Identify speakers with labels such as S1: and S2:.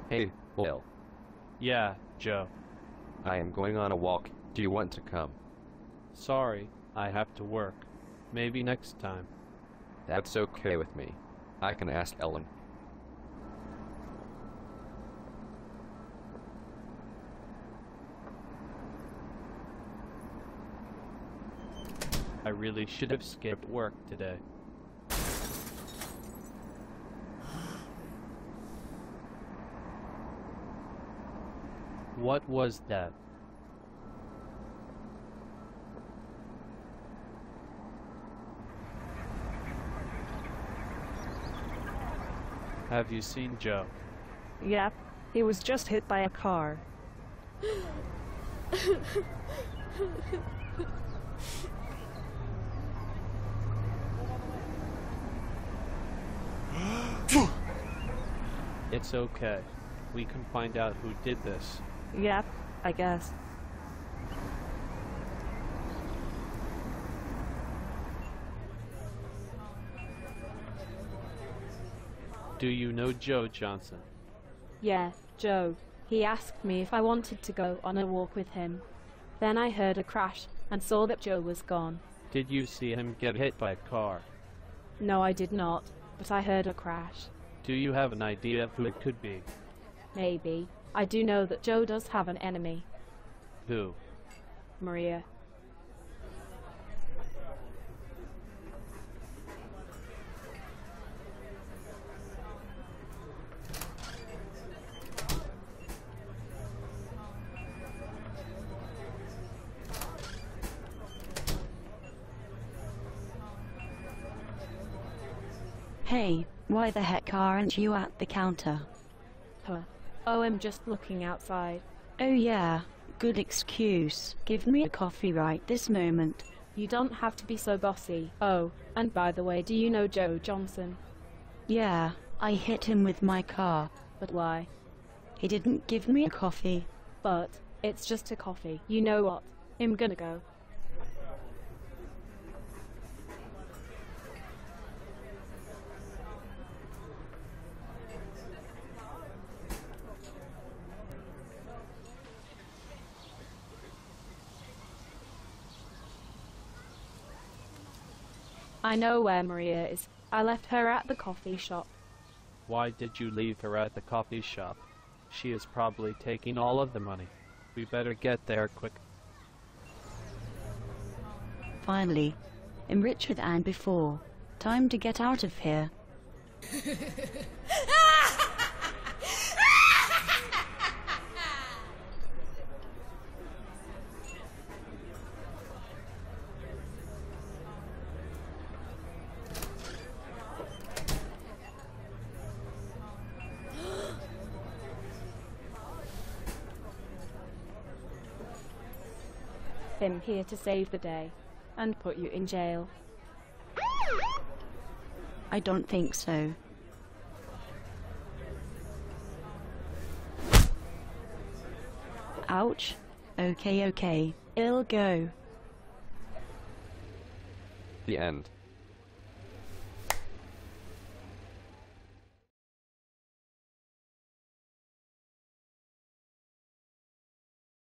S1: Hey, Will.
S2: Yeah, Joe.
S1: I am going on a walk. Do you want to come?
S2: Sorry, I have to work. Maybe next time.
S1: That's okay with me. I can ask Ellen.
S2: I really should have skipped work today. What was that? Have you seen Joe?
S3: Yep, he was just hit by a car.
S2: It's okay. We can find out who did this.
S3: Yep, I guess.
S2: Do you know Joe Johnson?
S4: Yeah, Joe. He asked me if I wanted to go on a walk with him. Then I heard a crash and saw that Joe was gone.
S2: Did you see him get hit by a car?
S4: No, I did not, but I heard a crash.
S2: Do you have an idea of who it could be?
S4: Maybe. I do know that Joe does have an enemy.
S2: Who?
S4: Maria.
S5: Hey, why the heck aren't you at the counter?
S4: Huh. Oh, I'm just looking outside.
S5: Oh yeah, good excuse. Give me a coffee right this moment.
S4: You don't have to be so bossy. Oh, and by the way, do you know Joe Johnson?
S5: Yeah, I hit him with my car.
S4: But why?
S5: He didn't give me a coffee.
S4: But, it's just a coffee. You know what? I'm gonna go. I know where Maria is. I left her at the coffee shop.
S2: Why did you leave her at the coffee shop? She is probably taking all of the money. We better get there quick.
S5: Finally, I'm richer than before. Time to get out of here.
S4: I'm here to save the day and put you in jail.
S5: I don't think so. Ouch. Okay, I'll go.
S1: The end.